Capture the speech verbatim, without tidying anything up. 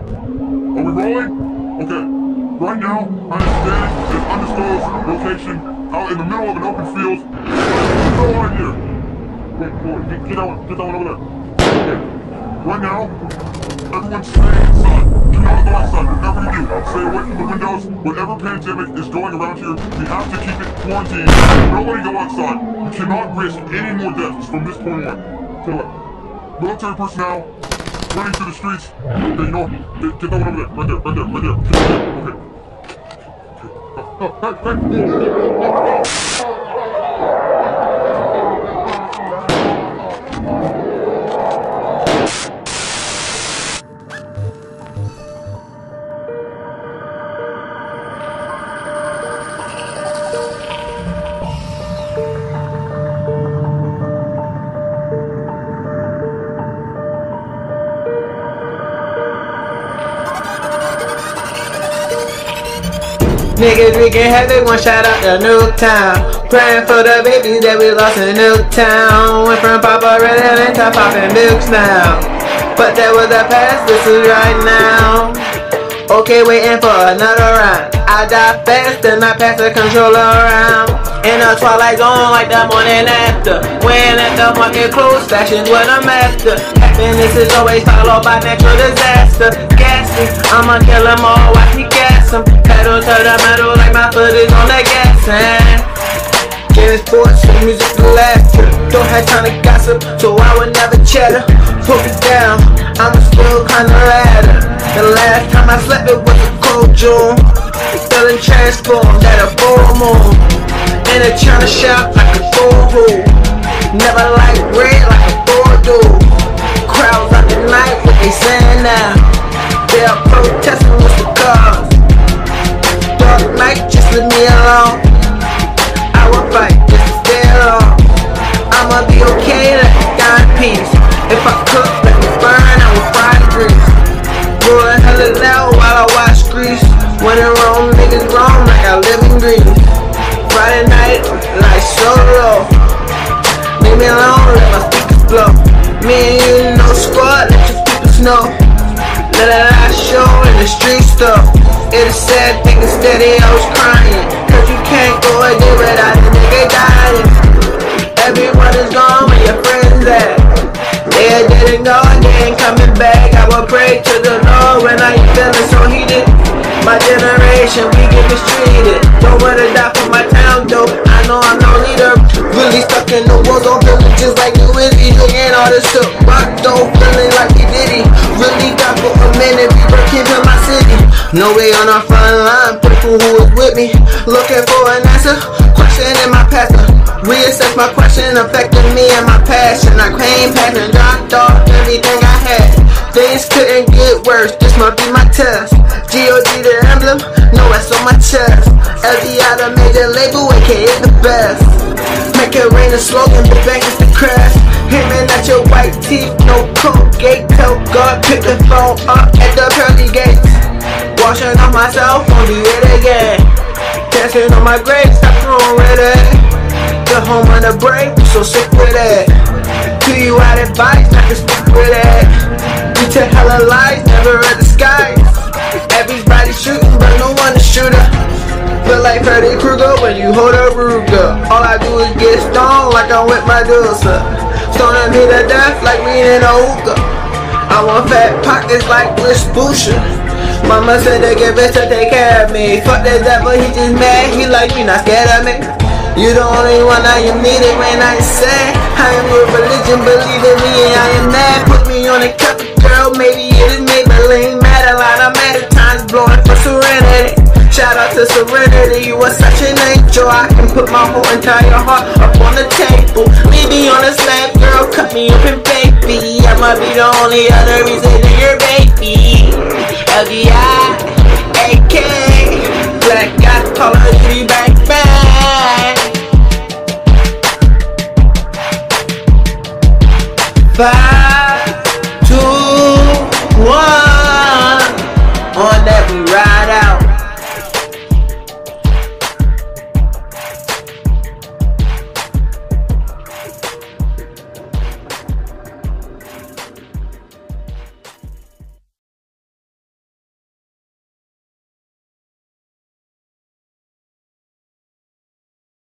Are we rolling? Okay. Right now, I'm standing in an undisclosed location out in the middle of an open field. No idea. Wait, wait, get, get that one, get that one over there. Okay. Right now, everyone's staying inside. Do not go outside. Whatever you do, stay away from the windows. Whatever pandemic is going around here, we have to keep it quarantined. Nobody go outside. We cannot risk any more deaths from this point on. So, uh, military personnel running through the streets. Okay, you know, get, get that one over there. Right there, right there, right there. Get that one. Okay. Oh, oh, hey, hey. Niggas, we can have it, one shout out to Nuketown. Praying for the babies that we lost in Nuketown. Went from Papa Red to popping milks now. But that was the past, this is right now. Okay, waiting for another round. I die fast and I pass the controller around. In the twilight zone like the morning after. When at the market close, fashion's what I'm after. Happiness is always followed by natural disaster. Gassy, I'ma kill them all, watch me gas them. Pedal to the metal like my foot is on the gas and getting sports and music and laughter. Don't have time to gossip, so I would never chatter. Put it down, I'm still kinda ladder. The last time I slept it was a cold June. Feeling transformed at a full moon. In a China shop like a boo-hoo. Never like red like a Bordeaux. Crowds out the night, what they saying now? They are protesting with the cause. Dark night, just leave me alone. I will fight just to stay alone. I'ma be okay, let me die in peace. If I cook, let me burn, I will fry the grease. Rolling hella loud while I watch Grease. When in Rome, niggas wrong like I live in Greece. Friday night, like solo. Leave me alone, let my speakers blow. Me and you, no squad, let your people know. Let a light show in the streets though. It's a sad thing, steady, I was crying. Cause you can't go a day without a nigga dying. Everyone is gone, where your friends at? They didn't go and they ain't coming back. I will pray to the Lord when I ain't feeling so heated. My generation, we get mistreated. Don't wanna die for my town though, I know I'm no leader. Really stuck in the war zone, villages like New Izzy. Doing all this stuff, rock though, feeling like he did it. Really got for a minute, we break into my city. No way on our front line, people who is with me. Looking for an answer, question in my pastor. Reassess my question, affecting me and my passion. I came past and dropped off everything I had. Things couldn't get worse, this might be my test. G O D the emblem, no S on my chest. L D I the major label, A K A the best. Make it rain a slogan, but back is the crash. Hitting at your white teeth, no Colgate. Tell God, pick the phone up at the pearly gates. Washing off myself, won't do it again. Dancing on my grave, stop throwing red at. The home on the break, so sick with it. Do you out advice, I can stick with it. You tell hella lies, never read the skies. Everybody shooting, but no one a shooter. Feel like Freddy Krueger when you hold a Ruger. All I do is get stoned like I'm with my Medusa. Stoning me to death like me in a hookah. I want fat pockets like Rich Boucher. Mama said to give it to take care of me. Fuck the devil, he just mad, he like me, not scared of me. You the only one I am needed when I say I am your religion, believe in me and I am mad. Put me on a cup of girl, maybe it is Maybelline. Madeline, I'm mad at times blowing for serenity. Shout out to Serenity, you are such an angel. I can put my whole entire heart up on the table. Leave me on a slab, girl, cut me open, baby. I might be the only other reason that you're baby. L D I